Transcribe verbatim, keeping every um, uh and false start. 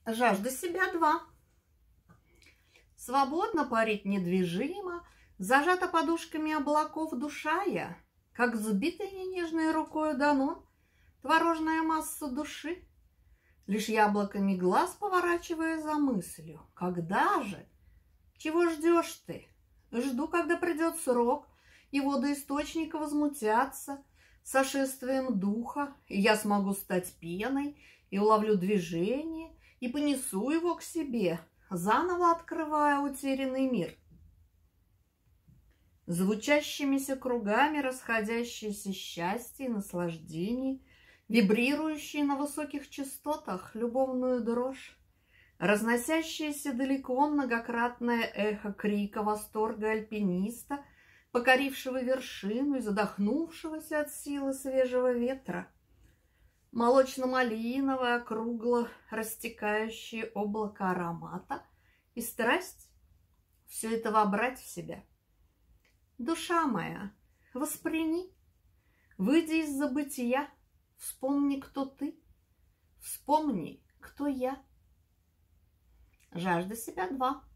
Жажда себя два. Свободно парить недвижимо, зажата подушками облаков душа я, как сбитая нежной рукою Данон, творожная масса души. Лишь яблоками глаз поворачивая за мыслью. Когда же? Чего ждешь ты? Жду, когда придет срок, и водоисточника возмутятся сошествием духа, и я смогу стать пеной, и уловлю движение, и понесу его к себе, заново открывая утерянный мир. Звучащимися кругами расходящееся счастье и наслаждение, вибрирующие на высоких частотах любовную дрожь, разносящееся далеко многократное эхо крика восторга альпиниста, покорившего вершину и задохнувшегося от силы свежего ветра, молочно-малиновое, округло растекающее облако аромата и страсть — все это вобрать в себя. Душа моя, восприми, выйди из забытия, вспомни, кто ты, вспомни, кто я. Жажда себя два.